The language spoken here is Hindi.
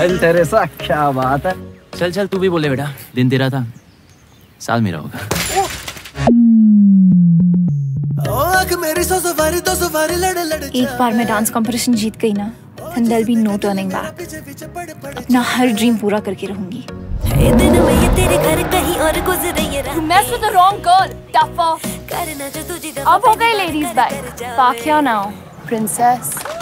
चल तेरे साथ क्या बात है। चल चल तू भी बोले बेटा, दिन तेरा था साल मेरा होगा। एक बार मैं डांस कंपटीशन जीत गई ना, then there'll be no turning back. अपना हर ड्रीम पूरा करके रहूंगी। You messed with the wrong girl, duffer. अब हो गई ladies back. Back here now, princess.